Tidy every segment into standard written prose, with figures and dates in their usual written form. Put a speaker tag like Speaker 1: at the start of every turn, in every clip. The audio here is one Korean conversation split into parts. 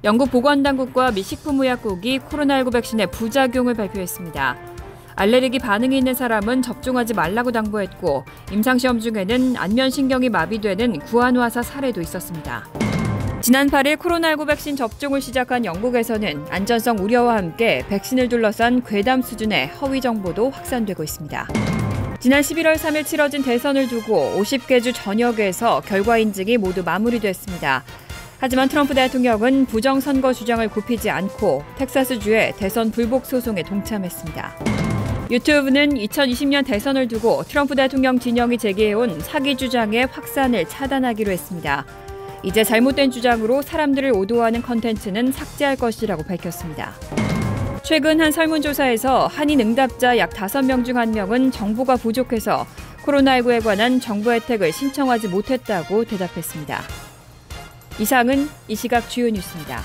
Speaker 1: 영국 보건당국과 미 식품의약국이 코로나19 백신의 부작용을 발표했습니다. 알레르기 반응이 있는 사람은 접종하지 말라고 당부했고 임상시험 중에는 안면신경이 마비되는 구안화사 사례도 있었습니다. 지난 8일 코로나19 백신 접종을 시작한 영국에서는 안전성 우려와 함께 백신을 둘러싼 괴담 수준의 허위 정보도 확산되고 있습니다. 지난 11월 3일 치러진 대선을 두고 50개 주 전역에서 결과 인증이 모두 마무리됐습니다. 하지만 트럼프 대통령은 부정선거 주장을 굽히지 않고 텍사스주의 대선 불복 소송에 동참했습니다. 유튜브는 2020년 대선을 두고 트럼프 대통령 진영이 제기해온 사기 주장의 확산을 차단하기로 했습니다. 이제 잘못된 주장으로 사람들을 오도하는 컨텐츠는 삭제할 것이라고 밝혔습니다. 최근 한 설문조사에서 한인 응답자 약 5명 중 1명은 정보가 부족해서 코로나19에 관한 정보 혜택을 신청하지 못했다고 대답했습니다. 이상은 이 시각 주요 뉴스입니다.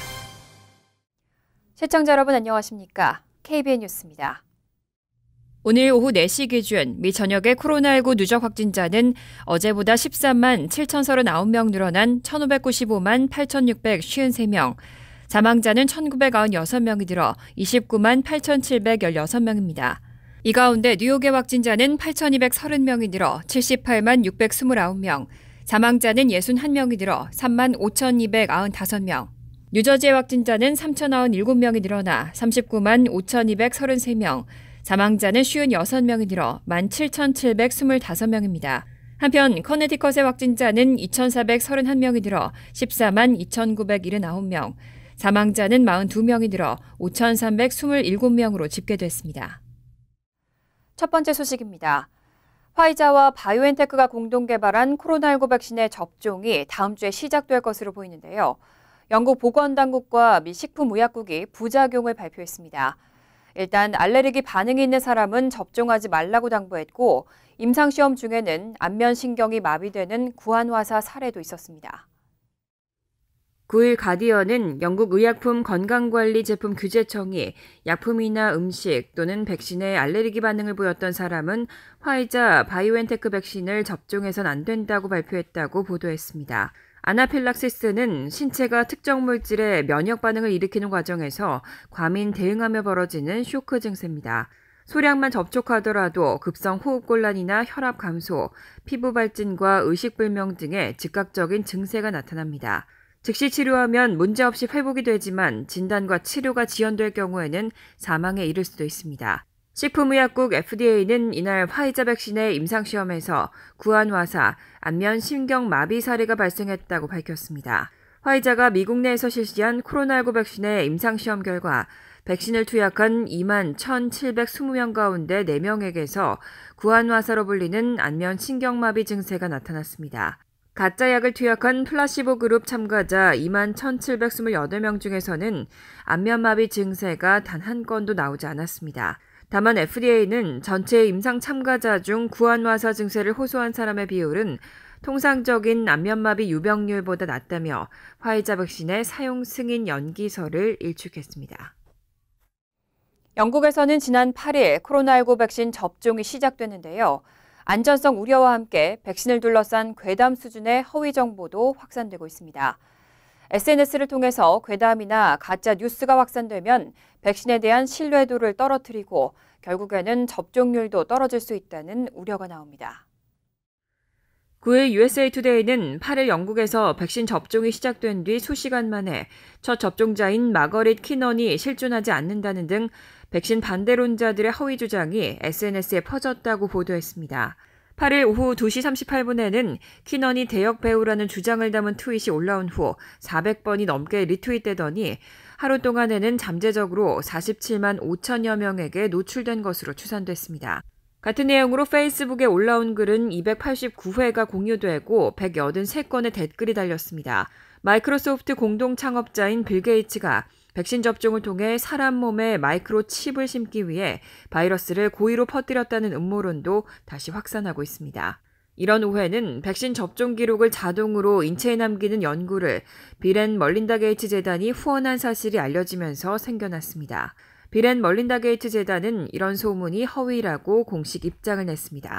Speaker 1: 시청자 여러분 안녕하십니까? KBN 뉴스입니다. 오늘 오후 4시 기준 미 전역의 코로나19 누적 확진자는 어제보다 13만 7,039명 늘어난 1,595만 8,653명, 사망자는 1,996명이 들어 29만 8,716명입니다. 이 가운데 뉴욕의 확진자는 8,230명이 늘어 78만 629명, 사망자는 61명이 들어 3만 5,295명, 뉴저지의 확진자는 3,097명이 늘어나 39만 5,233명, 사망자는 56명이 늘어 17,725명입니다. 한편 커네티컷의 확진자는 2,431명이 들어 14만 2,979명, 사망자는 42명이 들어 5,327명으로 집계됐습니다. 첫 번째 소식입니다. 화이자와 바이오엔테크가 공동 개발한 코로나19 백신의 접종이 다음 주에 시작될 것으로 보이는데요. 영국 보건당국과 미 식품의약국이 부작용을 발표했습니다. 일단 알레르기 반응이 있는 사람은 접종하지 말라고 당부했고 임상시험 중에는 안면신경이 마비되는 구안화사 사례도 있었습니다. 9일 가디언은 영국 의약품 건강관리 제품 규제청이 약품이나 음식 또는 백신에 알레르기 반응을 보였던 사람은 화이자 바이오엔테크 백신을 접종해선 안 된다고 발표했다고 보도했습니다. 아나필락시스는 신체가 특정 물질에 면역 반응을 일으키는 과정에서 과민 대응하며 벌어지는 쇼크 증세입니다. 소량만 접촉하더라도 급성 호흡곤란이나 혈압 감소, 피부 발진과 의식불명 등의 즉각적인 증세가 나타납니다. 즉시 치료하면 문제없이 회복이 되지만 진단과 치료가 지연될 경우에는 사망에 이를 수도 있습니다. 식품의약국 FDA는 이날 화이자 백신의 임상시험에서 구안화사, 안면신경마비 사례가 발생했다고 밝혔습니다. 화이자가 미국 내에서 실시한 코로나19 백신의 임상시험 결과 백신을 투약한 2만 1,720명 가운데 4명에게서 구안화사로 불리는 안면신경마비 증세가 나타났습니다. 가짜 약을 투약한 플라시보 그룹 참가자 2만 1,728명 중에서는 안면마비 증세가 단 한 건도 나오지 않았습니다. 다만 FDA는 전체 임상 참가자 중 구안화사 증세를 호소한 사람의 비율은 통상적인 안면마비 유병률보다 낮다며 화이자 백신의 사용 승인 연기설을 일축했습니다. 영국에서는 지난 8일 코로나19 백신 접종이 시작됐는데요. 안전성 우려와 함께 백신을 둘러싼 괴담 수준의 허위 정보도 확산되고 있습니다. SNS를 통해서 괴담이나 가짜 뉴스가 확산되면 백신에 대한 신뢰도를 떨어뜨리고 결국에는 접종률도 떨어질 수 있다는 우려가 나옵니다. 9일 USA 투데이는 8일 영국에서 백신 접종이 시작된 뒤 수시간 만에 첫 접종자인 마거릿 키넌이 실존하지 않는다는 등 백신 반대론자들의 허위 주장이 SNS에 퍼졌다고 보도했습니다. 8일 오후 2시 38분에는 키넌이 대역 배우라는 주장을 담은 트윗이 올라온 후 400번이 넘게 리트윗되더니 하루 동안에는 잠재적으로 47만 5천여 명에게 노출된 것으로 추산됐습니다. 같은 내용으로 페이스북에 올라온 글은 289회가 공유되고 183건의 댓글이 달렸습니다. 마이크로소프트 공동 창업자인 빌 게이츠가 백신 접종을 통해 사람 몸에 마이크로칩을 심기 위해 바이러스를 고의로 퍼뜨렸다는 음모론도 다시 확산하고 있습니다. 이런 오해는 백신 접종 기록을 자동으로 인체에 남기는 연구를 빌 앤 멀린다 게이츠 재단이 후원한 사실이 알려지면서 생겨났습니다. 빌 앤 멀린다 게이츠 재단은 이런 소문이 허위라고 공식 입장을 냈습니다.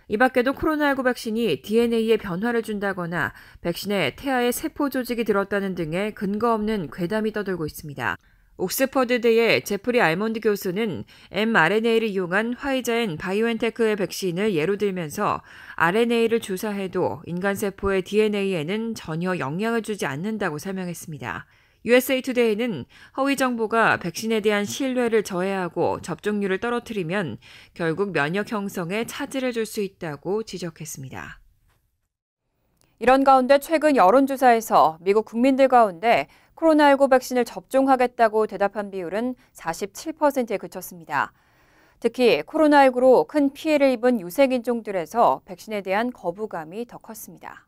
Speaker 1: 이 밖에도 코로나19 백신이 DNA에 변화를 준다거나 백신에 태아의 세포 조직이 들었다는 등의 근거 없는 괴담이 떠돌고 있습니다. 옥스퍼드대의 제프리 알몬드 교수는 mRNA를 이용한 화이자인 바이오엔테크의 백신을 예로 들면서 RNA를 주사해도 인간 세포의 DNA에는 전혀 영향을 주지 않는다고 설명했습니다. USA 투데이는 허위 정보가 백신에 대한 신뢰를 저해하고 접종률을 떨어뜨리면 결국 면역 형성에 차질을 줄 수 있다고 지적했습니다. 이런 가운데 최근 여론조사에서 미국 국민들 가운데 코로나19 백신을 접종하겠다고 대답한 비율은 47%에 그쳤습니다. 특히 코로나19로 큰 피해를 입은 유색인종들에서 백신에 대한 거부감이 더 컸습니다.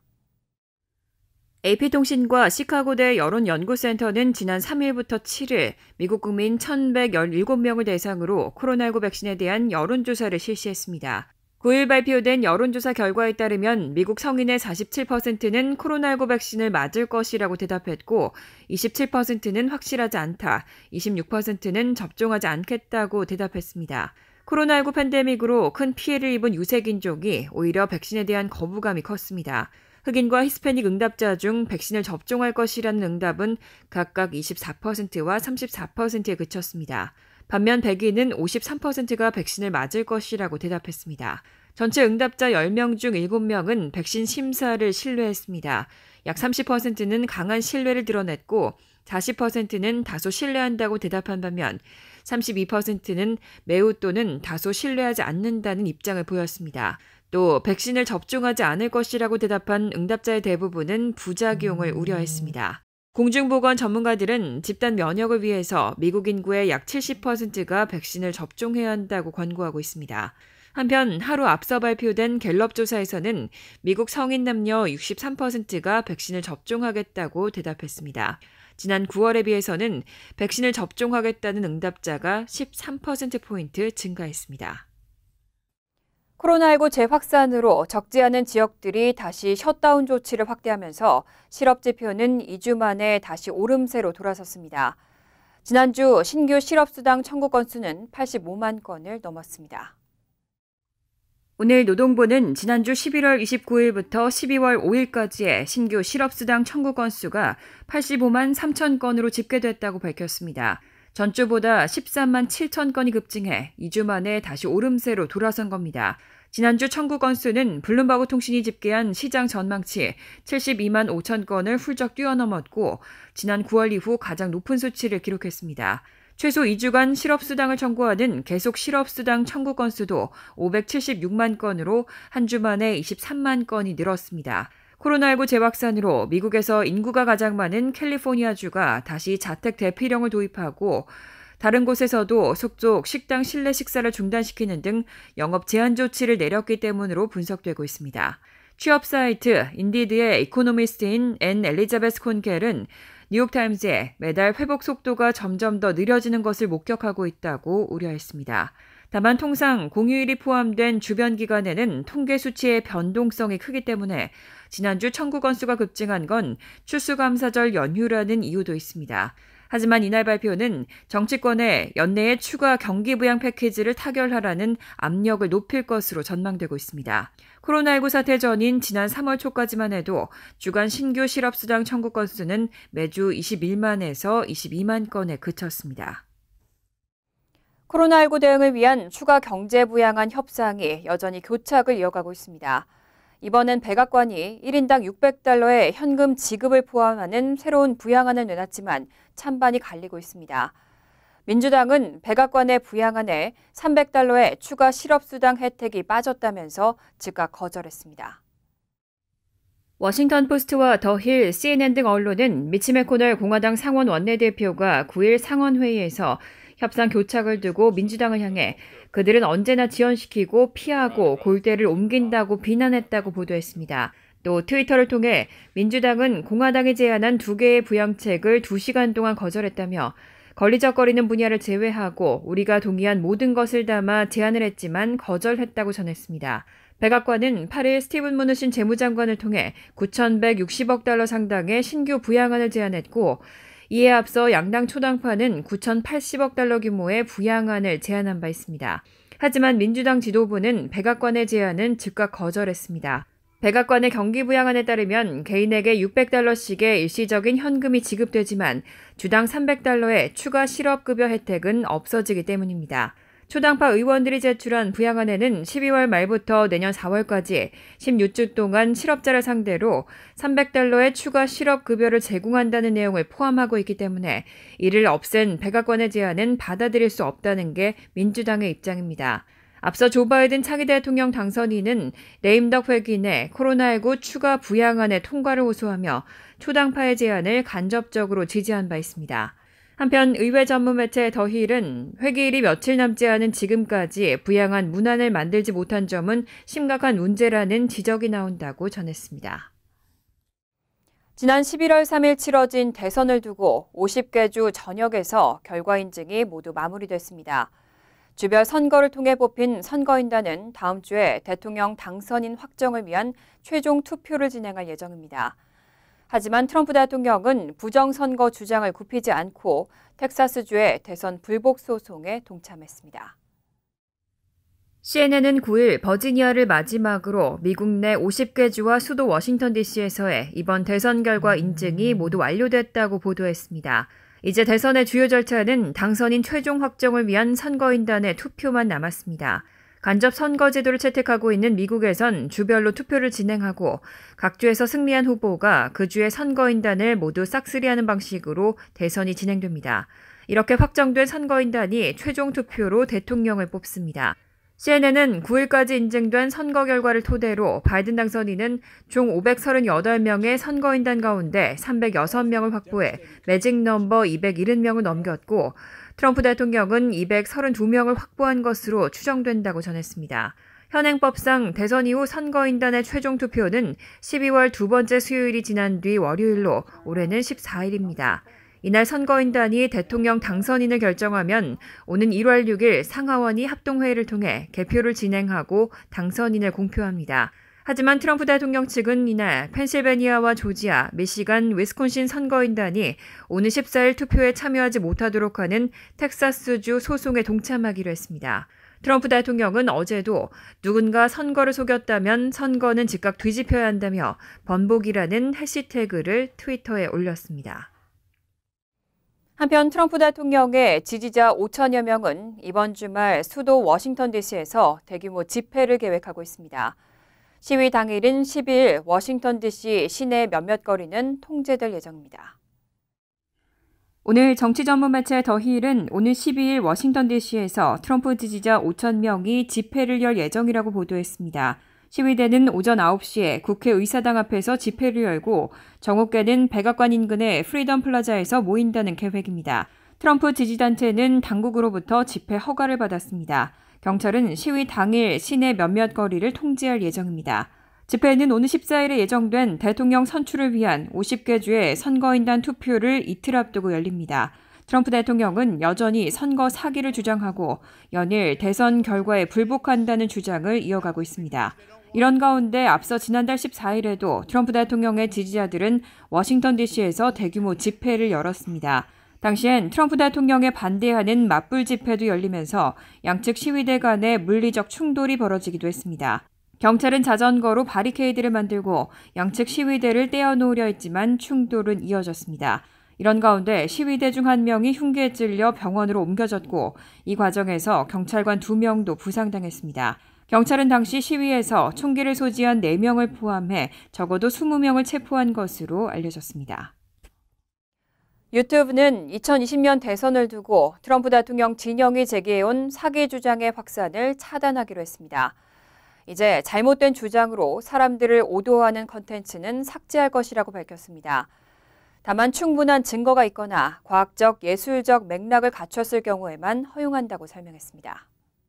Speaker 1: AP통신과 시카고대 여론연구센터는 지난 3일부터 7일 미국 국민 1,117명을 대상으로 코로나19 백신에 대한 여론조사를 실시했습니다. 9일 발표된 여론조사 결과에 따르면 미국 성인의 47%는 코로나19 백신을 맞을 것이라고 대답했고 27%는 확실하지 않다, 26%는 접종하지 않겠다고 대답했습니다. 코로나19 팬데믹으로 큰 피해를 입은 유색인종이 오히려 백신에 대한 거부감이 컸습니다. 흑인과 히스패닉 응답자 중 백신을 접종할 것이라는 응답은 각각 24%와 34%에 그쳤습니다. 반면 백인은 53%가 백신을 맞을 것이라고 대답했습니다. 전체 응답자 10명 중 7명은 백신 심사를 신뢰했습니다. 약 30%는 강한 신뢰를 드러냈고 40%는 다소 신뢰한다고 대답한 반면 32%는 매우 또는 다소 신뢰하지 않는다는 입장을 보였습니다. 또 백신을 접종하지 않을 것이라고 대답한 응답자의 대부분은 부작용을 우려했습니다. 공중보건 전문가들은 집단 면역을 위해서 미국 인구의 약 70%가 백신을 접종해야 한다고 권고하고 있습니다. 한편 하루 앞서 발표된 갤럽 조사에서는 미국 성인 남녀 63%가 백신을 접종하겠다고 대답했습니다. 지난 9월에 비해서는 백신을 접종하겠다는 응답자가 13%포인트 증가했습니다. 코로나19 재확산으로 적지 않은 지역들이 다시 셧다운 조치를 확대하면서 실업지표는 2주 만에 다시 오름세로 돌아섰습니다. 지난주 신규 실업수당 청구 건수는 85만 건을 넘었습니다. 오늘 노동부는 지난주 11월 29일부터 12월 5일까지의 신규 실업수당 청구 건수가 85만 3천 건으로 집계됐다고 밝혔습니다. 전주보다 13만 7천 건이 급증해 2주 만에 다시 오름세로 돌아선 겁니다. 지난주 청구 건수는 블룸버그 통신이 집계한 시장 전망치 72만 5천 건을 훌쩍 뛰어넘었고 지난 9월 이후 가장 높은 수치를 기록했습니다. 최소 2주간 실업수당을 청구하는 계속 실업수당 청구 건수도 576만 건으로 한 주 만에 23만 건이 늘었습니다. 코로나19 재확산으로 미국에서 인구가 가장 많은 캘리포니아주가 다시 자택 대피령을 도입하고 다른 곳에서도 속속 식당 실내 식사를 중단시키는 등 영업 제한 조치를 내렸기 때문으로 분석되고 있습니다. 취업 사이트 인디드의 이코노미스트인 앤 엘리자베스 콘켈은 뉴욕타임즈에 매달 회복 속도가 점점 더 느려지는 것을 목격하고 있다고 우려했습니다. 다만 통상 공휴일이 포함된 주변 기간에는 통계 수치의 변동성이 크기 때문에 지난주 청구 건수가 급증한 건 추수감사절 연휴라는 이유도 있습니다. 하지만 이날 발표는 정치권에 연내에 추가 경기부양 패키지를 타결하라는 압력을 높일 것으로 전망되고 있습니다. 코로나19 사태 전인 지난 3월 초까지만 해도 주간 신규 실업수당 청구 건수는 매주 21만에서 22만 건에 그쳤습니다. 코로나19 대응을 위한 추가 경제 부양안 협상이 여전히 교착을 이어가고 있습니다. 이번엔 백악관이 1인당 $600의 현금 지급을 포함하는 새로운 부양안을 내놨지만 찬반이 갈리고 있습니다. 민주당은 백악관의 부양안에 $300의 추가 실업수당 혜택이 빠졌다면서 즉각 거절했습니다. 워싱턴 포스트와 더 힐, CNN 등 언론은 미치 매코넬 공화당 상원 원내대표가 9일 상원회의에서 협상 교착을 두고 민주당을 향해 그들은 언제나 지연시키고 피하고 골대를 옮긴다고 비난했다고 보도했습니다. 또 트위터를 통해 민주당은 공화당이 제안한 2개의 부양책을 2시간 동안 거절했다며 걸리적거리는 분야를 제외하고 우리가 동의한 모든 것을 담아 제안을 했지만 거절했다고 전했습니다. 백악관은 8일 스티븐 무누신 재무장관을 통해 $9,160억 상당의 신규 부양안을 제안했고 이에 앞서 양당 초당파는 $9,080억 규모의 부양안을 제안한 바 있습니다. 하지만 민주당 지도부는 백악관의 제안은 즉각 거절했습니다. 백악관의 경기부양안에 따르면 개인에게 $600씩의 일시적인 현금이 지급되지만 주당 $300의 추가 실업급여 혜택은 없어지기 때문입니다. 초당파 의원들이 제출한 부양안에는 12월 말부터 내년 4월까지 16주 동안 실업자를 상대로 $300의 추가 실업급여를 제공한다는 내용을 포함하고 있기 때문에 이를 없앤 백악관의 제안은 받아들일 수 없다는 게 민주당의 입장입니다. 앞서 조 바이든 차기 대통령 당선인은 레임덕 회기 코로나19 추가 부양안의 통과를 호소하며 초당파의 제안을 간접적으로 지지한 바 있습니다. 한편 의회 전문 매체 더힐은 회기일이 며칠 남지 않은 지금까지 부양안 문안을 만들지 못한 점은 심각한 문제라는 지적이 나온다고 전했습니다. 지난 11월 3일 치러진 대선을 두고 50개 주 전역에서 결과 인증이 모두 마무리됐습니다. 주별 선거를 통해 뽑힌 선거인단은 다음 주에 대통령 당선인 확정을 위한 최종 투표를 진행할 예정입니다. 하지만 트럼프 대통령은 부정선거 주장을 굽히지 않고 텍사스주의 대선 불복 소송에 동참했습니다. CNN은 9일 버지니아를 마지막으로 미국 내 50개 주와 수도 워싱턴 DC에서의 이번 대선 결과 인증이 모두 완료됐다고 보도했습니다. 이제 대선의 주요 절차는 당선인 최종 확정을 위한 선거인단의 투표만 남았습니다. 간접 선거제도를 채택하고 있는 미국에선 주별로 투표를 진행하고 각 주에서 승리한 후보가 그 주의 선거인단을 모두 싹쓸이하는 방식으로 대선이 진행됩니다. 이렇게 확정된 선거인단이 최종 투표로 대통령을 뽑습니다. CNN은 9일까지 인증된 선거 결과를 토대로 바이든 당선인은 총 538명의 선거인단 가운데 306명을 확보해 매직 넘버 270명을 넘겼고 트럼프 대통령은 232명을 확보한 것으로 추정된다고 전했습니다. 현행법상 대선 이후 선거인단의 최종 투표는 12월 두 번째 수요일이 지난 뒤 월요일로 올해는 14일입니다. 이날 선거인단이 대통령 당선인을 결정하면 오는 1월 6일 상하원이 합동회의를 통해 개표를 진행하고 당선인을 공표합니다. 하지만 트럼프 대통령 측은 이날 펜실베니아와 조지아, 미시간, 위스콘신 선거인단이 오는 14일 투표에 참여하지 못하도록 하는 텍사스주 소송에 동참하기로 했습니다. 트럼프 대통령은 어제도 누군가 선거를 속였다면 선거는 즉각 뒤집혀야 한다며 번복이라는 해시태그를 트위터에 올렸습니다. 한편 트럼프 대통령의 지지자 5천여 명은 이번 주말 수도 워싱턴 DC에서 대규모 집회를 계획하고 있습니다. 시위 당일인 12일 워싱턴 DC 시내 몇몇 거리는 통제될 예정입니다. 오늘 정치 전문 매체 더힐은 오늘 12일 워싱턴 DC에서 트럼프 지지자 5천 명이 집회를 열 예정이라고 보도했습니다. 시위대는 오전 9시에 국회의사당 앞에서 집회를 열고 정오께는 백악관 인근의 프리덤 플라자에서 모인다는 계획입니다. 트럼프 지지단체는 당국으로부터 집회 허가를 받았습니다. 경찰은 시위 당일 시내 몇몇 거리를 통제할 예정입니다. 집회는 오늘 14일에 예정된 대통령 선출을 위한 50개 주의 선거인단 투표를 이틀 앞두고 열립니다. 트럼프 대통령은 여전히 선거 사기를 주장하고 연일 대선 결과에 불복한다는 주장을 이어가고 있습니다. 이런 가운데 앞서 지난달 14일에도 트럼프 대통령의 지지자들은 워싱턴 DC에서 대규모 집회를 열었습니다. 당시엔 트럼프 대통령에 반대하는 맞불 집회도 열리면서 양측 시위대 간의 물리적 충돌이 벌어지기도 했습니다. 경찰은 자전거로 바리케이드를 만들고 양측 시위대를 떼어놓으려 했지만 충돌은 이어졌습니다. 이런 가운데 시위대 중 한 명이 흉기에 찔려 병원으로 옮겨졌고 이 과정에서 경찰관 2명도 부상당했습니다. 경찰은 당시 시위에서 총기를 소지한 4명을 포함해 적어도 20명을 체포한 것으로 알려졌습니다. 유튜브는 2020년 대선을 두고 트럼프 대통령 진영이 제기해온 사기 주장의 확산을 차단하기로 했습니다. 이제 잘못된 주장으로 사람들을 오도하는 컨텐츠는 삭제할 것이라고 밝혔습니다. 다만 충분한 증거가 있거나 과학적, 예술적 맥락을 갖췄을 경우에만 허용한다고 설명했습니다.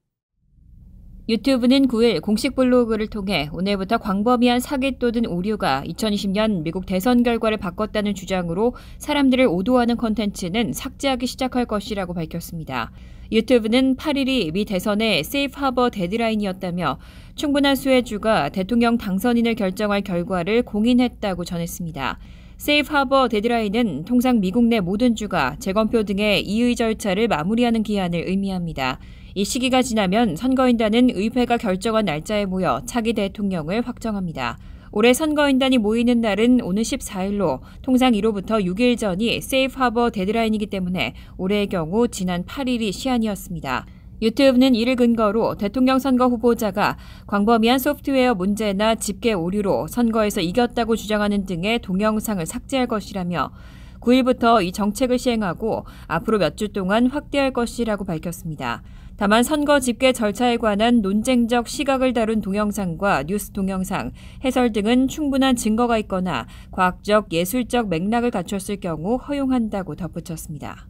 Speaker 1: 유튜브는 9일 공식 블로그를 통해 오늘부터 광범위한 사기 또는 오류가 2020년 미국 대선 결과를 바꿨다는 주장으로 사람들을 오도하는 콘텐츠는 삭제하기 시작할 것이라고 밝혔습니다. 유튜브는 8일이 미 대선의 세이프 하버 데드라인이었다며 충분한 수의 주가 대통령 당선인을 결정할 결과를 공인했다고 전했습니다. 세이프 하버 데드라인은 통상 미국 내 모든 주가 재검표 등의 이의 절차를 마무리하는 기한을 의미합니다. 이 시기가 지나면 선거인단은 의회가 결정한 날짜에 모여 차기 대통령을 확정합니다. 올해 선거인단이 모이는 날은 오는 14일로 통상 이로부터 6일 전이 세이프 하버 데드라인이기 때문에 올해의 경우 지난 8일이 시한이었습니다. 유튜브는 이를 근거로 대통령 선거 후보자가 광범위한 소프트웨어 문제나 집계 오류로 선거에서 이겼다고 주장하는 등의 동영상을 삭제할 것이라며 9일부터 이 정책을 시행하고 앞으로 몇 주 동안 확대할 것이라고 밝혔습니다. 다만 선거 집계 절차에 관한 논쟁적 시각을 다룬 동영상과 뉴스 동영상, 해설 등은 충분한 증거가 있거나 과학적, 예술적 맥락을 갖췄을 경우 허용한다고 덧붙였습니다.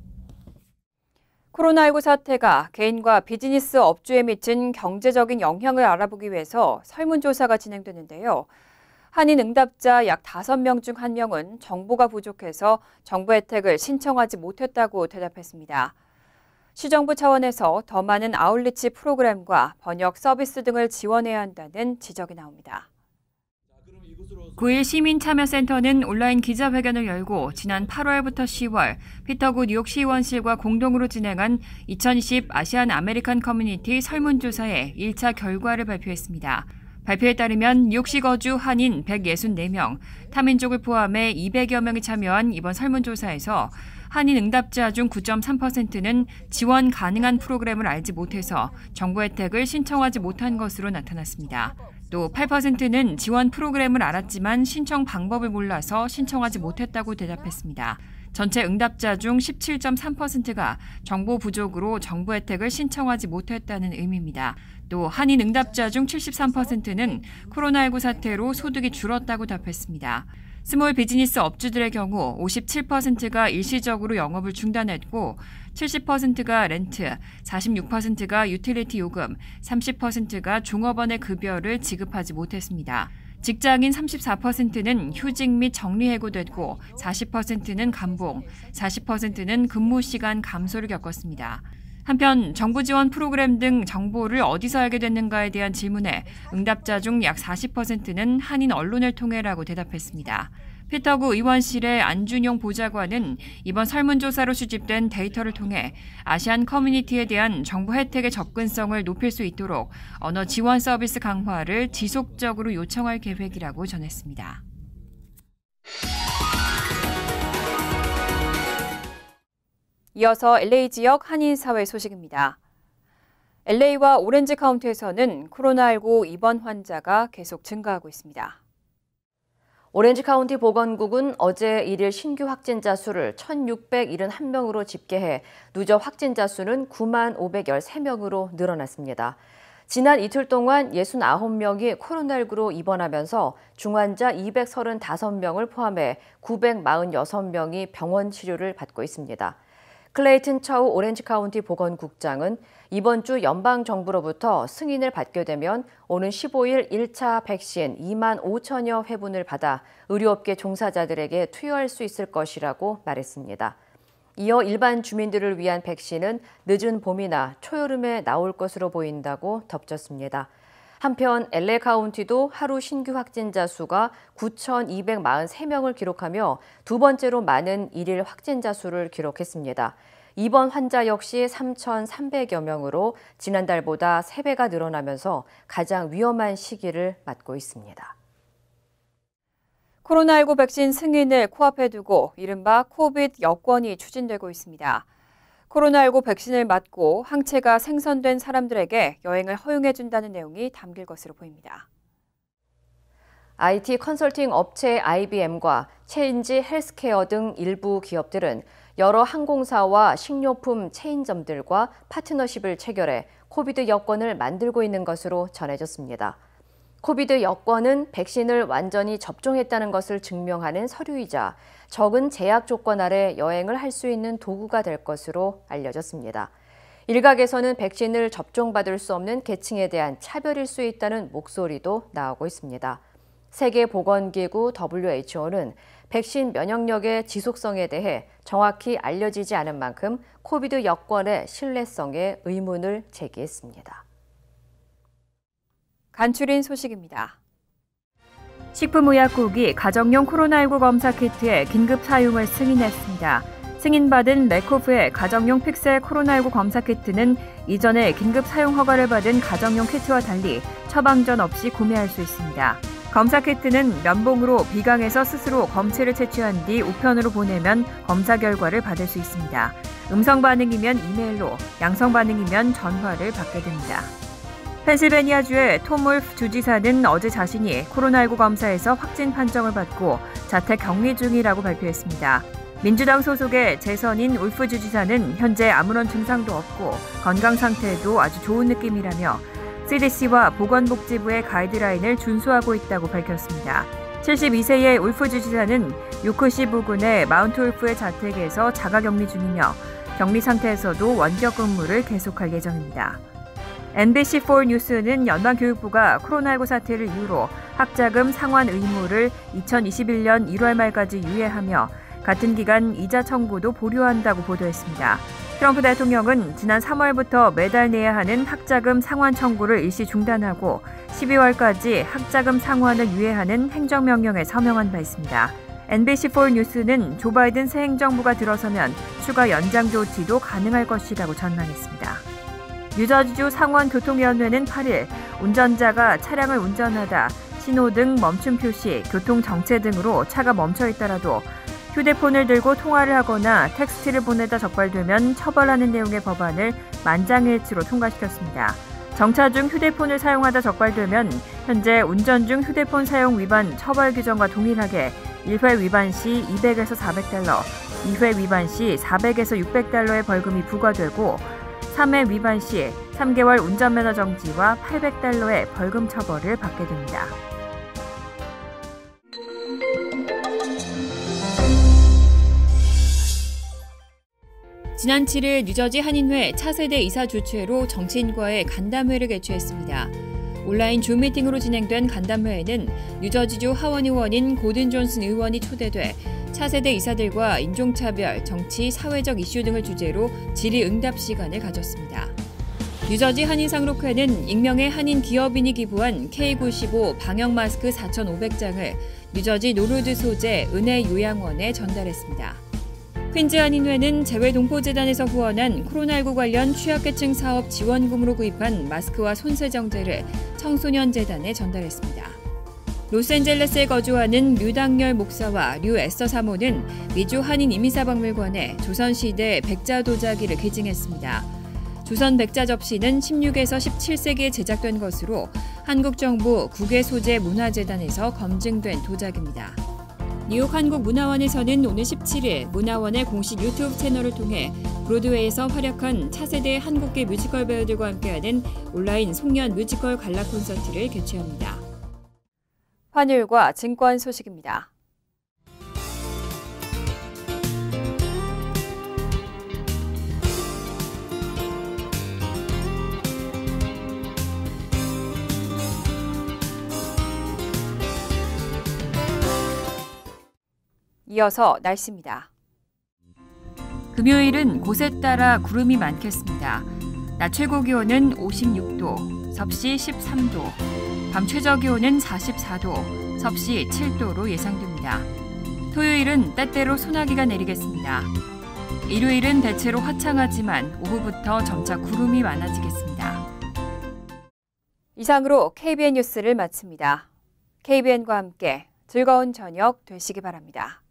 Speaker 1: 코로나19 사태가 개인과 비즈니스 업주에 미친 경제적인 영향을 알아보기 위해서 설문조사가 진행되는데요. 한인 응답자 약 5명 중 1명은 정보가 부족해서 정부 혜택을 신청하지 못했다고 대답했습니다. 시정부 차원에서 더 많은 아웃리치 프로그램과 번역 서비스 등을 지원해야 한다는 지적이 나옵니다. 9일 시민참여센터는 온라인 기자회견을 열고 지난 8월부터 10월 피터구 뉴욕 시의원실과 공동으로 진행한 2020 아시안 아메리칸 커뮤니티 설문조사의 1차 결과를 발표했습니다. 발표에 따르면 뉴욕시 거주 한인 164명, 타민족을 포함해 200여 명이 참여한 이번 설문조사에서 한인 응답자 중 9.3%는 지원 가능한 프로그램을 알지 못해서 정부 혜택을 신청하지 못한 것으로 나타났습니다. 또 8%는 지원 프로그램을 알았지만 신청 방법을 몰라서 신청하지 못했다고 대답했습니다. 전체 응답자 중 17.3%가 정보 부족으로 정부 혜택을 신청하지 못했다는 의미입니다. 또 한인 응답자 중 73%는 코로나19 사태로 소득이 줄었다고 답했습니다. 스몰 비즈니스 업주들의 경우 57%가 일시적으로 영업을 중단했고 70%가 렌트, 46%가 유틸리티 요금, 30%가 종업원의 급여를 지급하지 못했습니다. 직장인 34%는 휴직 및 정리해고됐고 40%는 감봉, 40%는 근무 시간 감소를 겪었습니다. 한편 정부 지원 프로그램 등 정보를 어디서 알게 됐는가에 대한 질문에 응답자 중 약 40%는 한인 언론을 통해라고 대답했습니다. 피터구 의원실의 안준용 보좌관은 이번 설문조사로 수집된 데이터를 통해 아시안 커뮤니티에 대한 정부 혜택의 접근성을 높일 수 있도록 언어 지원 서비스 강화를 지속적으로 요청할 계획이라고 전했습니다. 이어서 LA 지역 한인사회 소식입니다. LA와 오렌지 카운티에서는 코로나19 입원 환자가 계속 증가하고 있습니다.
Speaker 2: 오렌지 카운티 보건국은 어제 1일 신규 확진자 수를 1,671명으로 집계해 누적 확진자 수는 9만 513명으로 늘어났습니다. 지난 이틀 동안 69명이 코로나19로 입원하면서 중환자 235명을 포함해 946명이 병원 치료를 받고 있습니다. 클레이튼 차우 오렌지 카운티 보건국장은 이번 주 연방정부로부터 승인을 받게 되면 오는 15일 1차 백신 2만 5천여 회분을 받아 의료업계 종사자들에게 투여할 수 있을 것이라고 말했습니다. 이어 일반 주민들을 위한 백신은 늦은 봄이나 초여름에 나올 것으로 보인다고 덧붙였습니다. 한편 LA 카운티도 하루 신규 확진자 수가 9,243명을 기록하며 두 번째로 많은 일일 확진자 수를 기록했습니다. 입원 환자 역시 3,300여 명으로 지난달보다 3배가 늘어나면서 가장 위험한 시기를 맞고 있습니다.
Speaker 1: 코로나19 백신 승인을 코앞에 두고 이른바 코비드 여권이 추진되고 있습니다. 코로나19 백신을 맞고 항체가 생성된 사람들에게 여행을 허용해준다는 내용이 담길 것으로 보입니다.
Speaker 2: IT 컨설팅 업체 IBM과 체인지 헬스케어 등 일부 기업들은 여러 항공사와 식료품 체인점들과 파트너십을 체결해 코비드 여권을 만들고 있는 것으로 전해졌습니다. 코비드 여권은 백신을 완전히 접종했다는 것을 증명하는 서류이자 적은 제약 조건 아래 여행을 할 수 있는 도구가 될 것으로 알려졌습니다. 일각에서는 백신을 접종받을 수 없는 계층에 대한 차별일 수 있다는 목소리도 나오고 있습니다. 세계보건기구 WHO는 백신 면역력의 지속성에 대해 정확히 알려지지 않은 만큼 코비드 여권의 신뢰성에 의문을 제기했습니다.
Speaker 1: 간추린 소식입니다. 식품의약국이 가정용 코로나19 검사 키트의 긴급 사용을 승인했습니다. 승인받은 메코프의 가정용 픽셀 코로나19 검사 키트는 이전에 긴급 사용 허가를 받은 가정용 키트와 달리 처방전 없이 구매할 수 있습니다. 검사 키트는 면봉으로 비강에서 스스로 검체를 채취한 뒤 우편으로 보내면 검사 결과를 받을 수 있습니다. 음성 반응이면 이메일로, 양성 반응이면 전화를 받게 됩니다. 펜실베니아주의 톰 울프 주지사는 어제 자신이 코로나19 검사에서 확진 판정을 받고 자택 격리 중이라고 발표했습니다. 민주당 소속의 재선인 울프 주지사는 현재 아무런 증상도 없고 건강 상태도 아주 좋은 느낌이라며 CDC와 보건복지부의 가이드라인을 준수하고 있다고 밝혔습니다. 72세의 울프 주지사는 요크시 부근의 마운트 울프의 자택에서 자가격리 중이며 격리 상태에서도 원격 근무를 계속할 예정입니다. NBC4 뉴스는 연방교육부가 코로나19 사태를 이유로 학자금 상환 의무를 2021년 1월 말까지 유예하며 같은 기간 이자 청구도 보류한다고 보도했습니다. 트럼프 대통령은 지난 3월부터 매달 내야 하는 학자금 상환 청구를 일시 중단하고 12월까지 학자금 상환을 유예하는 행정명령에 서명한 바 있습니다. NBC4 뉴스는 조 바이든 새 행정부가 들어서면 추가 연장 조치도 가능할 것이라고 전망했습니다. 뉴저지주 상원교통위원회는 8일 운전자가 차량을 운전하다 신호등 멈춤 표시, 교통 정체 등으로 차가 멈춰 있더라도 휴대폰을 들고 통화를 하거나 텍스트를 보내다 적발되면 처벌하는 내용의 법안을 만장일치로 통과시켰습니다. 정차 중 휴대폰을 사용하다 적발되면 현재 운전 중 휴대폰 사용 위반 처벌 규정과 동일하게 1회 위반 시 200에서 400달러, 2회 위반 시 400에서 600달러의 벌금이 부과되고 3회 위반 시 3개월 운전면허 정지와 800달러의 벌금 처벌을 받게 됩니다. 지난 7일 뉴저지 한인회 차세대 이사 주최로 정치인과의 간담회를 개최했습니다. 온라인 줌 미팅으로 진행된 간담회에는 뉴저지주 하원 의원인 고든 존슨 의원이 초대돼 차세대 이사들과 인종차별, 정치, 사회적 이슈 등을 주제로 질의응답 시간을 가졌습니다. 뉴저지 한인상록회는 익명의 한인 기업인이 기부한 K95 방역 마스크 4,500장을 뉴저지 노르드 소재 은혜 요양원에 전달했습니다. 퀸즈 한인회는 재외동포재단에서 후원한 코로나19 관련 취약계층 사업 지원금으로 구입한 마스크와 손세정제를 청소년재단에 전달했습니다. 로스앤젤레스에 거주하는 류당열 목사와 류 에스터 사모는 미주 한인 이민사박물관에 조선시대 백자 도자기를 기증했습니다. 조선 백자 접시는 16에서 17세기에 제작된 것으로 한국정부 국외소재문화재단에서 검증된 도자기입니다. 뉴욕 한국문화원에서는 오늘 17일 문화원의 공식 유튜브 채널을 통해 브로드웨이에서 활약한 차세대 한국계 뮤지컬 배우들과 함께하는 온라인 송년 뮤지컬 갈라 콘서트를 개최합니다. 환율과 증권 소식입니다. 이어서 날씨입니다. 금요일은 곳에 따라 구름이 많겠습니다. 낮 최고 기온은 56도, 섭씨 13도, 밤 최저 기온은 44도, 섭씨 7도로 예상됩니다. 토요일은 때때로 소나기가 내리겠습니다. 일요일은 대체로 화창하지만 오후부터 점차 구름이 많아지겠습니다. 이상으로 KBN 뉴스를 마칩니다. KBN과 함께 즐거운 저녁 되시기 바랍니다.